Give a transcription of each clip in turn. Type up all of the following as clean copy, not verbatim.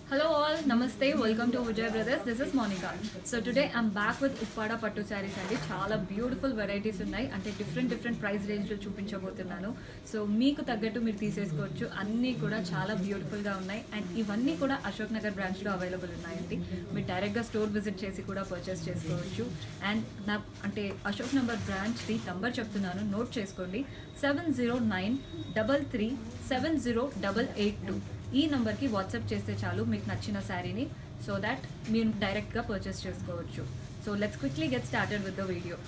Hello all, Namaste, welcome to Vijay Brothers. This is Monica. So today I'm back with Uppada Pattu sarees andi. Chala beautiful varieties unnai. Ante different price range lo చూపించబోతున్నాను. So మీకు తగ్గట్టు మీరు తీసేసుకోవచ్చు. అన్నీ కూడా చాలా beautiful గా ఉన్నాయి అండ్ ఇవన్నీ కూడా అశోక్ నగర్ బ్రాంచ్ లో అవైలబుల్ ఉన్నాయండి. మీరు డైరెక్ట్ గా స్టోర్ విజిట్ చేసి కూడా పర్చేస్ చేసుకోవచ్చు. అండ్ నా అంటే అశోక్ నగర్ బ్రాంచ్ ది నంబర్ చెప్తున్నాను, నోట్ చేసుకోండి. 709333708882. ఈ నంబర్కి వాట్సాప్ చేస్తే చాలు మీకు నచ్చిన శారీని, సో దాట్ మీరు డైరెక్ట్గా పర్చేస్ చేసుకోవచ్చు. So let's quickly get started with the video.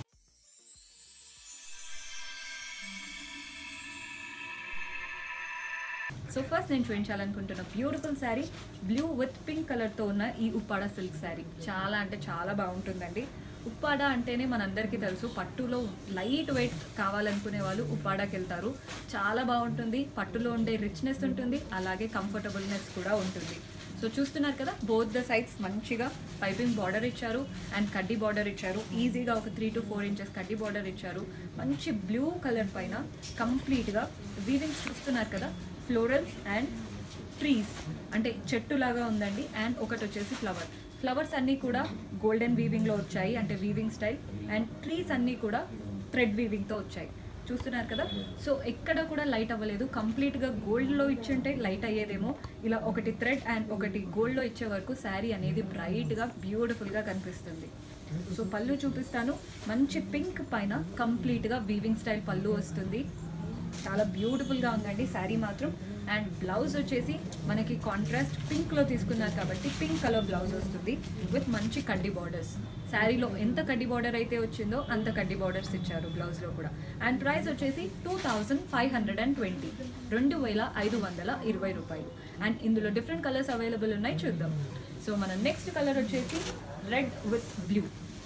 So first నేను చూపించాలనుకుంటున్న beautiful sari blue with pink కలర్తో ఉన్న ఈ ఉప్పాడ సిల్క్ శారీ చాలా అంటే చాలా బాగుంటుందండి. ఉప్పాడ అంటేనే మనందరికీ తెలుసు, పట్టులో లైట్ వెయిట్ కావాలనుకునే వాళ్ళు ఉప్పాడకి వెళ్తారు. చాలా బాగుంటుంది, పట్టులో ఉండే రిచ్నెస్ ఉంటుంది, అలాగే కంఫర్టబుల్నెస్ కూడా ఉంటుంది. సో చూస్తున్నారు కదా, బోత్ ద సైడ్స్ మంచిగా పైపింగ్ బార్డర్ ఇచ్చారు అండ్ కడ్డీ బార్డర్ ఇచ్చారు. ఈజీగా ఒక 3 to 4 ఇంచెస్ కడ్డీ బార్డర్ ఇచ్చారు. మంచి బ్లూ కలర్ పైన కంప్లీట్గా వీవింగ్స్ చూస్తున్నారు కదా, ఫ్లోరల్స్ అండ్ ట్రీస్ అంటే చెట్టులాగా ఉందండి. అండ్ ఒకటి వచ్చేసి ఫ్లవర్స్ అన్నీ కూడా గోల్డెన్ వీవింగ్లో వచ్చాయి, అంటే వీవింగ్ స్టైల్. అండ్ ట్రీస్ అన్నీ కూడా థ్రెడ్ వీవింగ్తో వచ్చాయి. చూస్తున్నారు కదా, సో ఎక్కడ కూడా లైట్ అవ్వలేదు. కంప్లీట్గా గోల్డ్లో ఇచ్చుంటే లైట్ అయ్యేదేమో. ఇలా ఒకటి థ్రెడ్ అండ్ ఒకటి గోల్డ్లో ఇచ్చే వరకు శారీ అనేది బ్రైట్గా బ్యూటిఫుల్గా కనిపిస్తుంది. సో పళ్ళు చూపిస్తాను. మంచి పింక్ పైన కంప్లీట్గా వీవింగ్ స్టైల్ పళ్ళు వస్తుంది. చాలా బ్యూటిఫుల్గా ఉందండి శారీ మాత్రం. అండ్ బ్లౌజ్ వచ్చేసి మనకి కాంట్రాస్ట్ పింక్లో తీసుకున్నారు కాబట్టి పింక్ కలర్ బ్లౌజ్ వస్తుంది విత్ మంచి కడ్డీ బార్డర్స్. శారీలో ఎంత కడ్డీ బార్డర్ అయితే వచ్చిందో అంత కడ్డీ బార్డర్స్ ఇచ్చారు బ్లౌజ్లో కూడా. అండ్ ప్రైస్ వచ్చేసి 2520, 2520 రూపాయలు. అండ్ ఇందులో డిఫరెంట్ కలర్స్ అవైలబుల్ ఉన్నాయి, చూద్దాం. సో మన నెక్స్ట్ కలర్ వచ్చేసి రెడ్ విత్ బ్లూ.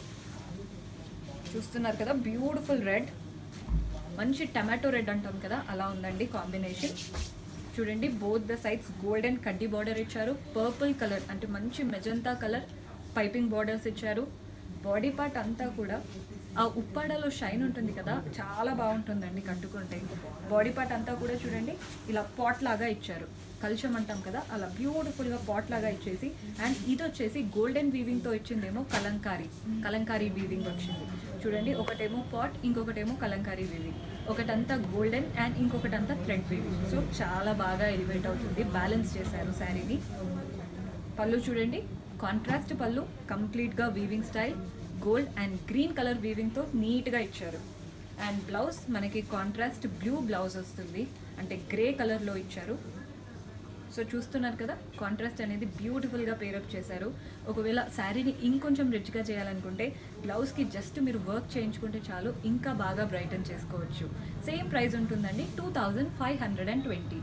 చూస్తున్నారు కదా, బ్యూటిఫుల్ రెడ్, మంచి టమాటో రెడ్ అంటాం కదా, అలా ఉందండి కాంబినేషన్. చూడండి, బోత్ ద సైడ్స్ గోల్డెన్ కడ్డీ బార్డర్ ఇచ్చారు. పర్పుల్ కలర్ అంటే మంచి మెజంతా కలర్ పైపింగ్ బార్డర్స్ ఇచ్చారు. బాడీ పార్ట్ అంతా కూడా ఆ ఉప్పాడలో షైన్ ఉంటుంది కదా, చాలా బాగుంటుందండి కట్టుకుంటే. బాడీ పార్ట్ అంతా కూడా చూడండి ఇలా పాట్ లాగా ఇచ్చారు, కలుషం అంటాం కదా, అలా బ్యూటిఫుల్గా పాట్ లాగా ఇచ్చేసి. అండ్ ఇది వచ్చేసి గోల్డెన్ వీవింగ్తో ఇచ్చిందేమో కలంకారీ వీవింగ్ వచ్చింది. చూడండి, ఒకటేమో పాట్, ఇంకొకటేమో కలంకారీ వీవింగ్. ఒకటంతా గోల్డెన్ అండ్ ఇంకొకటంతా థ్రెడ్ వీవింగ్. సో చాలా బాగా ఎలివేట్ అవుతుంది, బ్యాలెన్స్ చేశారు శారీని. పళ్ళు చూడండి, కాంట్రాస్ట్ పళ్ళు, కంప్లీట్గా weaving style, gold and green colour వీవింగ్తో నీట్గా ఇచ్చారు. అండ్ బ్లౌజ్ మనకి కాంట్రాస్ట్ బ్లూ బ్లౌజ్ వస్తుంది, అంటే గ్రే కలర్లో ఇచ్చారు. సో చూస్తున్నారు కదా, కాంట్రాస్ట్ అనేది బ్యూటిఫుల్గా పేరప్ చేశారు. ఒకవేళ శారీని ఇంకొంచెం రిచ్గా చేయాలనుకుంటే బ్లౌజ్కి జస్ట్ మీరు వర్క్ చేయించుకుంటే చాలు, ఇంకా బాగా బ్రైటన్ చేసుకోవచ్చు. సేమ్ ప్రైస్ ఉంటుందండి, 2520,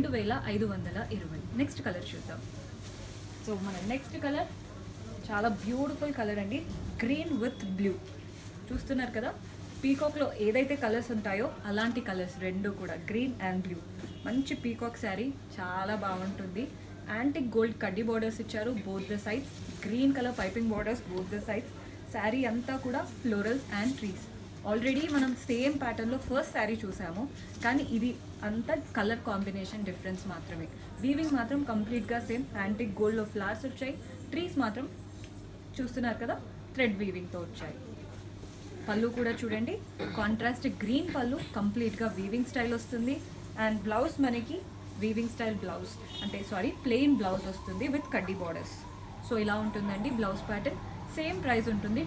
2520. నెక్స్ట్ కలర్ చూద్దాం. సో మన నెక్స్ట్ కలర్ చాలా బ్యూటిఫుల్ కలర్ అండి, గ్రీన్ విత్ బ్లూ. చూస్తున్నారు కదా, పీకాక్లో ఏదైతే కలర్స్ ఉంటాయో అలాంటి కలర్స్ రెండు కూడా, గ్రీన్ అండ్ బ్లూ. మంచి పీకాక్ శారీ, చాలా బాగుంటుంది. యాంటిక్ గోల్డ్ కడ్డీ బార్డర్స్ ఇచ్చారు both the sides, green colour piping borders both the sides. Sari అంతా కూడా ఫ్లోరల్స్ అండ్ ట్రీస్. ఆల్రెడీ మనం సేమ్ ప్యాటర్న్లో ఫస్ట్ శారీ చూసాము, కానీ ఇది అంతా కలర్ కాంబినేషన్ డిఫరెన్స్ మాత్రమే. వీవింగ్ మాత్రం కంప్లీట్గా సేమ్. యాంటిక్ గోల్డ్లో ఫ్లవర్స్ వచ్చాయి, ట్రీస్ మాత్రం చూస్తున్నారు కదా థ్రెడ్ వీవింగ్తో వచ్చాయి. పళ్ళు కూడా చూడండి, కాంట్రాస్ట్ గ్రీన్ పళ్ళు, కంప్లీట్గా వీవింగ్ స్టైల్ వస్తుంది. అండ్ బ్లౌజ్ మనకి వీవింగ్ స్టైల్ బ్లౌజ్, అంటే ప్లెయిన్ బ్లౌజ్ వస్తుంది విత్ కడ్డీ బార్డర్స్. సో ఇలా ఉంటుందండి బ్లౌజ్ ప్యాటర్న్. సేమ్ ప్రైస్ ఉంటుంది,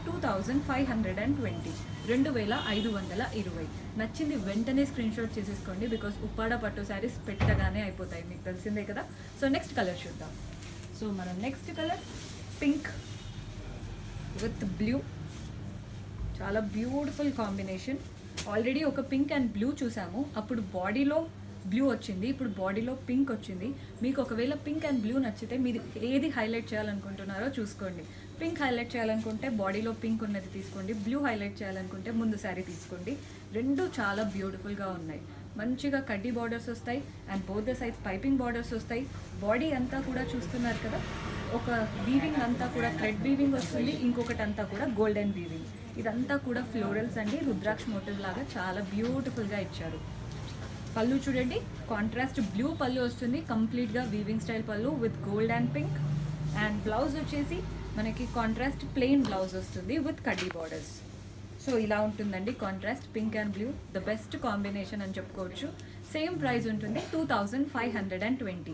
2520, 2520. నచ్చింది వెంటనే స్క్రీన్ షాట్ చేసేసుకోండి, బికాస్ ఉప్పాడ పట్టు శారీస్ పెట్టగానే అయిపోతాయి, మీకు తెలిసిందే కదా. సో నెక్స్ట్ కలర్ చూద్దాం. సో మనం next colour pink with blue, చాలా బ్యూటిఫుల్ కాంబినేషన్. ఆల్రెడీ ఒక పింక్ అండ్ బ్లూ చూసాము, అప్పుడు బాడీలో బ్లూ వచ్చింది, ఇప్పుడు బాడీలో పింక్ వచ్చింది. మీకు ఒకవేళ పింక్ అండ్ బ్లూ నచ్చితే మీరు ఏది హైలైట్ చేయాలనుకుంటున్నారో చూసుకోండి. పింక్ హైలైట్ చేయాలనుకుంటే బాడీలో పింక్ ఉన్నది తీసుకోండి, బ్లూ హైలైట్ చేయాలనుకుంటే ముందు శారీ తీసుకోండి. రెండు చాలా బ్యూటిఫుల్గా ఉన్నాయి. మంచిగా కడ్డీ బార్డర్స్ వస్తాయి and both the sides piping borders వస్తాయి. బాడీ అంతా కూడా చూస్తున్నారు కదా, ఒక వీవింగ్ అంతా కూడా థ్రెడ్ వీవింగ్ వస్తుంది, ఇంకొకటి అంతా కూడా గోల్డెన్ వీవింగ్. ఇదంతా కూడా ఫ్లోరల్స్ అండి, రుద్రాక్ష మోటివ్ లాగా చాలా బ్యూటిఫుల్గా ఇచ్చారు. పళ్ళు చూడండి, కాంట్రాస్ట్ బ్లూ పళ్ళు వస్తుంది, కంప్లీట్గా వీవింగ్ స్టైల్ పళ్ళు with gold and pink. And blouse వచ్చేసి మనకి కాంట్రాస్ట్ ప్లెయిన్ బ్లౌజ్ వస్తుంది విత్ కడ్డీ బార్డర్స్. సో ఇలా ఉంటుందండి contrast pink and blue, the best combination అని చెప్పుకోవచ్చు. సేమ్ ప్రైస్ ఉంటుంది 2520,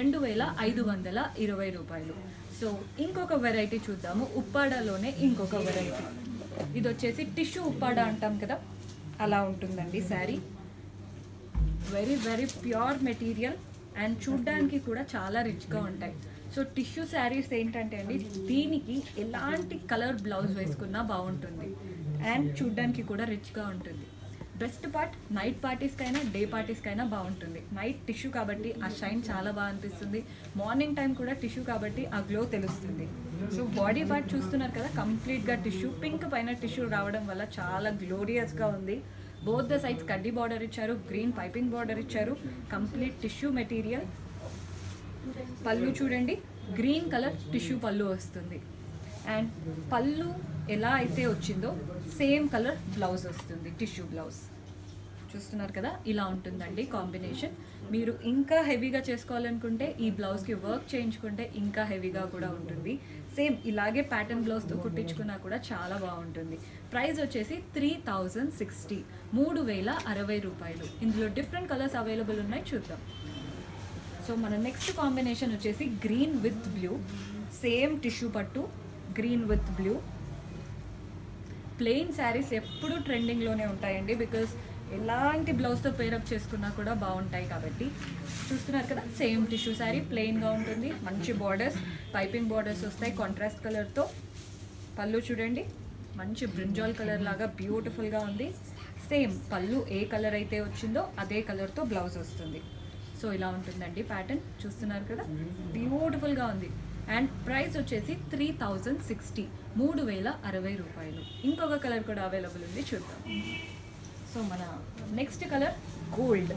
2520 రూపాయలు. సో ఇంకొక వెరైటీ చూద్దాము. ఉప్పాడలోనే ఇంకొక వెరైటీ, ఇది వచ్చేసి టిష్యూ ఉప్పాడ అంటాం కదా, అలా ఉంటుందండి sari. Very very pure material and చూడ్డానికి కూడా చాలా రిచ్గా ఉంటాయి. సో టిష్యూ శారీస్ ఏంటంటే అండి, దీనికి ఎలాంటి కలర్ బ్లౌజ్ వేసుకున్నా బాగుంటుంది అండ్ చూడ్డానికి కూడా రిచ్గా ఉంటుంది. బెస్ట్ పార్ట్ నైట్ పార్టీస్కైనా డే పార్టీస్కైనా బాగుంటుంది. నైట్ టిష్యూ కాబట్టి ఆ షైన్ చాలా బాగా అనిపిస్తుంది, మార్నింగ్ టైం కూడా టిష్యూ కాబట్టి ఆ గ్లో తెలుస్తుంది. సో బాడీ పార్ట్ చూస్తున్నారు కదా, కంప్లీట్గా టిష్యూ, పింక్ పైన టిష్యూ రావడం వల్ల చాలా గ్లోరియస్గా ఉంది. బోత్ ద సైడ్స్ కడ్డీ బార్డర్ ఇచ్చారు, గ్రీన్ పైపింగ్ బార్డర్ ఇచ్చారు, కంప్లీట్ టిష్యూ మెటీరియల్. పళ్ళు చూడండి, గ్రీన్ కలర్ టిష్యూ పళ్ళు వస్తుంది అండ్ పళ్ళు ఎలా అయితే వచ్చిందో సేమ్ కలర్ బ్లౌజ్ వస్తుంది, టిష్యూ బ్లౌజ్. చూస్తున్నారు కదా, ఇలా ఉంటుందండి కాంబినేషన్. మీరు ఇంకా హెవీగా చేసుకోవాలనుకుంటే ఈ బ్లౌజ్కి వర్క్ చేయించుకుంటే ఇంకా హెవీగా కూడా ఉంటుంది. సేమ్ ఇలాగే ప్యాటర్న్ బ్లౌజ్తో కుట్టించుకున్నా కూడా చాలా బాగుంటుంది. ప్రైస్ వచ్చేసి 3060, 3060 రూపాయలు. ఇందులో డిఫరెంట్ కలర్స్ అవైలబుల్ ఉన్నాయి, చూద్దాం. సో మన నెక్స్ట్ కాంబినేషన్ వచ్చేసి green with blue, same tissue పట్టు, green with blue. Plain saris ఎప్పుడూ ట్రెండింగ్లోనే ఉంటాయండి, బికాస్ ఎలాంటి బ్లౌజ్తో పేరప్ చేసుకున్నా కూడా బాగుంటాయి కాబట్టి. చూస్తున్నారు కదా, సేమ్ టిష్యూ శారీ, ప్లెయిన్గా ఉంటుంది, మంచి బార్డర్స్, పైపింగ్ బార్డర్స్ వస్తాయి కాంట్రాస్ట్ కలర్తో. పళ్ళు చూడండి, మంచి బ్రింజాల్ కలర్ లాగా బ్యూటిఫుల్గా ఉంది. సేమ్ పళ్ళు ఏ కలర్ అయితే వచ్చిందో అదే కలర్తో బ్లౌజ్ వస్తుంది. సో ఇలా ఉంటుందండి ప్యాటర్న్, చూస్తున్నారు కదా, బ్యూటిఫుల్గా ఉంది. అండ్ ప్రైస్ వచ్చేసి 3060, 3060 రూపాయలు. ఇంకొక కలర్ కూడా అవైలబుల్ ఉంది, చూద్దాం. సో మన నెక్స్ట్ కలర్ గోల్డ్,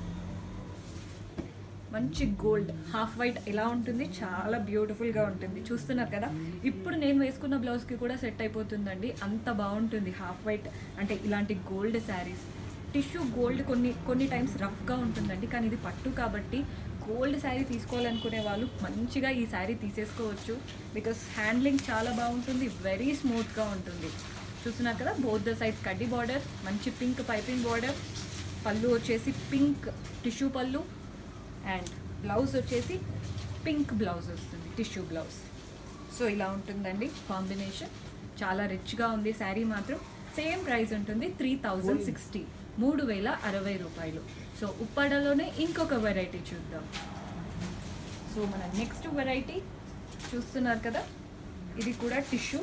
మంచి గోల్డ్ హాఫ్ వైట్ ఎలా ఉంటుంది, చాలా బ్యూటిఫుల్గా ఉంటుంది. చూస్తున్నారు కదా, ఇప్పుడు నేను వేసుకున్న బ్లౌజ్కి కూడా సెట్ అయిపోతుందండి, అంత బాగుంటుంది హాఫ్ వైట్ అంటే. ఇలాంటి గోల్డ్ శారీస్, టిష్యూ గోల్డ్ కొన్ని టైమ్స్ రఫ్గా ఉంటుందండి, కానీ ఇది పట్టు కాబట్టి గోల్డ్ శారీ తీసుకోవాలనుకునే వాళ్ళు మంచిగా ఈ శారీ తీసేసుకోవచ్చు. బికాస్ హ్యాండ్లింగ్ చాలా బాగుంటుంది, వెరీ స్మూత్గా ఉంటుంది. చూస్తున్నారు కదా, బోత్ ద సైడ్స్ కడ్డీ బార్డర్, మంచి పింక్ పైపింగ్ బార్డర్. పళ్ళు వచ్చేసి పింక్ టిష్యూ పళ్ళు అండ్ బ్లౌజ్ వచ్చేసి పింక్ బ్లౌజ్ వస్తుంది, టిష్యూ బ్లౌజ్. సో ఇలా ఉంటుందండి కాంబినేషన్, చాలా రిచ్గా ఉంది శారీ మాత్రం. సేమ్ ప్రైస్ ఉంటుంది 3060, 3060 రూపాయలు. సో ఉప్పాడలోనే ఇంకొక వెరైటీ చూద్దాం. సో మన నెక్స్ట్ వెరైటీ చూస్తున్నారు కదా, ఇది కూడా టిష్యూ,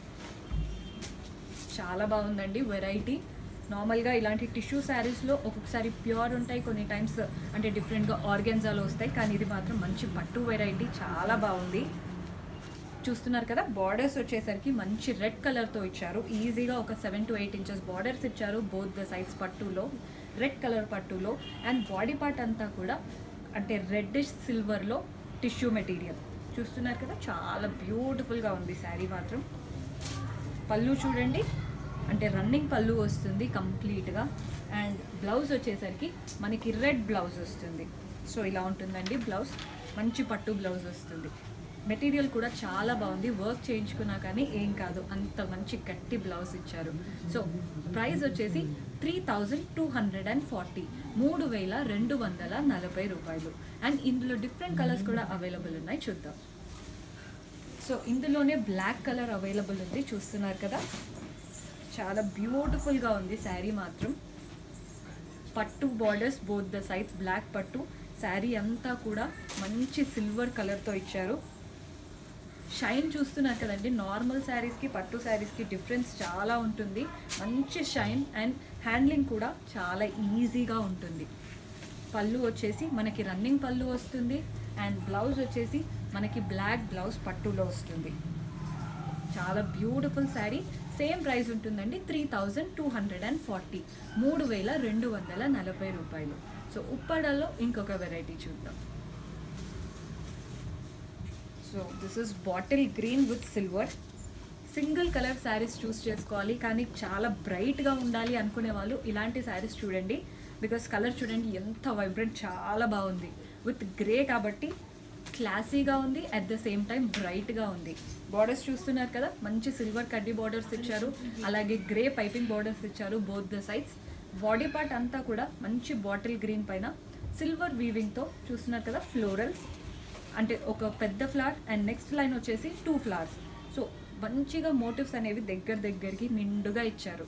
చాలా బాగుందండి వెరైటీ. నార్మల్గా ఇలాంటి టిష్యూ శారీస్లో ఒక్కొక్కసారి ప్యూర్ ఉంటాయి, కొన్ని టైమ్స్ అంటే డిఫరెంట్గా ఆర్గాన్జాలో వస్తాయి, కానీ ఇది మాత్రం మంచి పట్టు వెరైటీ, చాలా బాగుంది. చూస్తున్నారు కదా, బార్డర్స్ వచ్చేసరికి మంచి రెడ్ కలర్తో ఇచ్చారు, ఈజీగా ఒక 7 to 8 ఇంచెస్ బార్డర్స్ ఇచ్చారు బోత్ ద సైడ్స్ పట్టులో, రెడ్ కలర్ పట్టులో. అండ్ బాడీ పార్ట్ అంతా కూడా అంటే రెడ్డిష్ సిల్వర్లో టిష్యూ మెటీరియల్. చూస్తున్నారు కదా, చాలా బ్యూటిఫుల్గా ఉంది శారీ మాత్రం. పళ్ళు చూడండి, అంటే రన్నింగ్ పళ్ళు వస్తుంది కంప్లీట్గా. అండ్ బ్లౌజ్ వచ్చేసరికి మనకి రెడ్ బ్లౌజ్ వస్తుంది. సో ఇలా ఉంటుందండి బ్లౌజ్, మంచి పట్టు బ్లౌజ్ వస్తుంది. మెటీరియల్ కూడా చాలా బాగుంది, వర్క్ చేయించుకున్నా కానీ ఏం కాదు, అంత మంచి గట్టి బ్లౌజ్ ఇచ్చారు. సో ప్రైస్ వచ్చేసి 3240, 3240 రూపాయలు. అండ్ ఇందులో డిఫరెంట్ కలర్స్ కూడా అవైలబుల్ ఉన్నాయి, చూద్దాం. సో ఇందులోనే బ్లాక్ కలర్ అవైలబుల్ ఉంది, చూస్తున్నారు కదా, చాలా బ్యూటిఫుల్గా ఉంది శారీ మాత్రం. పట్టు borders both the sides, black పట్టు. శారీ అంతా కూడా మంచి సిల్వర్ కలర్తో ఇచ్చారు. షైన్ చూస్తున్నారు కదండి, నార్మల్ శారీస్కి పట్టు శారీస్కి డిఫరెన్స్ చాలా ఉంటుంది. మంచి షైన్ అండ్ హ్యాండ్లింగ్ కూడా చాలా ఈజీగా ఉంటుంది. పళ్ళు వచ్చేసి మనకి రన్నింగ్ పళ్ళు వస్తుంది అండ్ బ్లౌజ్ వచ్చేసి మనకి బ్లాక్ బ్లౌజ్ పట్టులో వస్తుంది. చాలా బ్యూటిఫుల్ శారీ. సేమ్ ప్రైస్ ఉంటుందండి 3240, 3240 రూపాయలు. సో ఉప్పాడలో ఇంకొక వెరైటీ చూద్దాం. So this is bottle green with silver. Single colour saris choose చేసుకోవాలి, కానీ చాలా బ్రైట్గా ఉండాలి అనుకునే వాళ్ళు ఇలాంటి శారీస్ చూడండి. బికాస్ కలర్ చూడండి ఎంత వైబ్రెంట్, చాలా బాగుంది. విత్ గ్రే కాబట్టి క్లాసీగా ఉంది, అట్ ద సేమ్ టైం బ్రైట్గా ఉంది. బార్డర్స్ చూస్తున్నారు కదా, మంచి సిల్వర్ కడ్డీ బార్డర్స్ ఇచ్చారు, అలాగే గ్రే పైపింగ్ బార్డర్స్ ఇచ్చారు both the sides. Body part అంతా కూడా మంచి బాటిల్ గ్రీన్ పైన సిల్వర్ వీవింగ్తో చూస్తున్నారు కదా, ఫ్లోరల్స్ అంటే ఒక పెద్ద ఫ్లవర్ అండ్ నెక్స్ట్ లైన్ వచ్చేసి 2 ఫ్లవర్స్. సో మంచిగా మోటివ్స్ అనేవి దగ్గరికి నిండుగా ఇచ్చారు.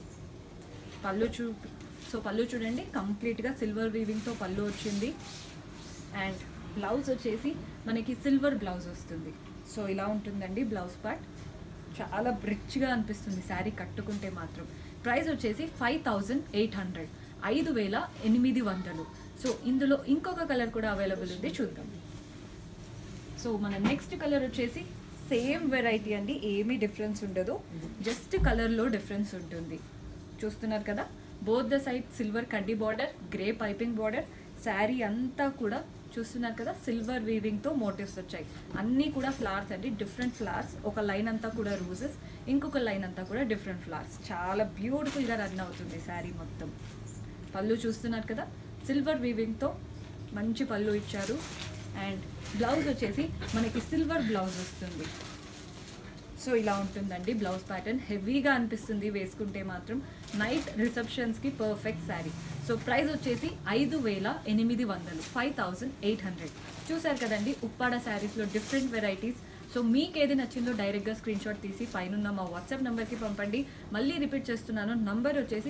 పళ్ళు చూడండి, కంప్లీట్గా సిల్వర్ వీవింగ్తో పళ్ళు వచ్చింది. అండ్ బ్లౌజ్ వచ్చేసి మనకి సిల్వర్ బ్లౌజ్ వస్తుంది. సో ఇలా ఉంటుందండి బ్లౌజ్ పార్ట్. చాలా రిచ్గా అనిపిస్తుంది శారీ కట్టుకుంటే మాత్రం. ప్రైస్ వచ్చేసి 5800, 5800. సో ఇందులో ఇంకొక కలర్ కూడా అవైలబుల్ ఉంది, చూద్దాం. సో మన నెక్స్ట్ కలర్ వచ్చేసి సేమ్ వెరైటీ అండి, ఏమీ డిఫరెన్స్ ఉండదు, జస్ట్ కలర్లో డిఫరెన్స్ ఉంటుంది. చూస్తున్నారు కదా, బోత్ ద సైడ్ సిల్వర్ కడ్డీ border, grey piping border, sari అంతా కూడా చూస్తున్నారు కదా సిల్వర్ వీవింగ్తో మోటివ్స్ వచ్చాయి. అన్నీ కూడా ఫ్లవర్స్ అండి, డిఫరెంట్ ఫ్లవర్స్. ఒక లైన్ అంతా కూడా రోజెస్, ఇంకొక లైన్ అంతా కూడా డిఫరెంట్ ఫ్లవర్స్. చాలా బ్యూటిఫుల్గా రన్ అవుతుంది శారీ మొత్తం. పళ్ళు చూస్తున్నారు కదా, సిల్వర్ వీవింగ్తో మంచి పళ్ళు ఇచ్చారు. అండ్ బ్లౌజ్ వచ్చేసి మనకి సిల్వర్ బ్లౌజ్ వస్తుంది. సో ఇలా ఉంటుందండి బ్లౌజ్ ప్యాటర్న్. హెవీగా అనిపిస్తుంది వేసుకుంటే మాత్రం. నైట్ రిసెప్షన్స్కి పర్ఫెక్ట్ శారీ. సో ప్రైస్ వచ్చేసి 5800, 5800. చూసారు కదండి ఉప్పాడ శారీస్లో డిఫరెంట్ వెరైటీస్. సో మీకు ఏది నచ్చిందో డైరెక్ట్గా స్క్రీన్ షాట్ తీసి పైన మా వాట్సాప్ నెంబర్కి పంపండి. మళ్ళీ రిపీట్ చేస్తున్నాను, నంబర్ వచ్చేసి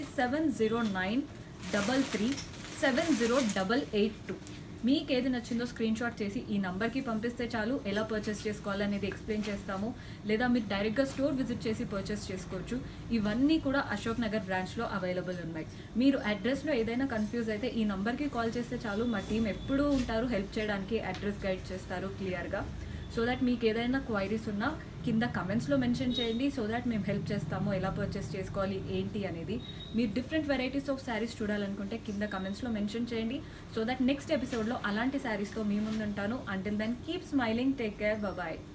709333708882. మీకు ఏది నచ్చిందో స్క్రీన్ షాట్ చేసి ఈ నంబర్కి పంపిస్తే చాలు. ఎలా పర్చేస్ చేసుకోవాలనేది ఎక్స్ప్లెయిన్ చేస్తాము, లేదా మీరు డైరెక్ట్గా స్టోర్ విజిట్ చేసి పర్చేస్ చేసుకోవచ్చు. ఇవన్నీ కూడా అశోక్ నగర్ బ్రాంచ్లో అవైలబుల్ ఉన్నాయి. మీరు అడ్రస్లో ఏదైనా కన్ఫ్యూజ్ అయితే ఈ నంబర్కి కాల్ చేస్తే చాలు, మా టీం ఎప్పుడూ ఉంటారు హెల్ప్ చేయడానికి, అడ్రస్ గైడ్ చేస్తారు క్లియర్గా. సో దట్ మీకు ఏదైనా క్వైరీస్ ఉన్నా కింద కమెంట్స్లో మెన్షన్ చేయండి, సో దట్ మేము హెల్ప్ చేస్తాము ఎలా పర్చేస్ చేసుకోవాలి ఏంటి అనేది. మీరు డిఫరెంట్ వెరైటీస్ ఆఫ్ శారీస్ చూడాలనుకుంటే కింద కమెంట్స్లో మెన్షన్ చేయండి, సో దట్ నెక్స్ట్ ఎపిసోడ్లో అలాంటి శారీస్తో మీ ముందు ఉంటాను. Until then keep smiling, take care, bye.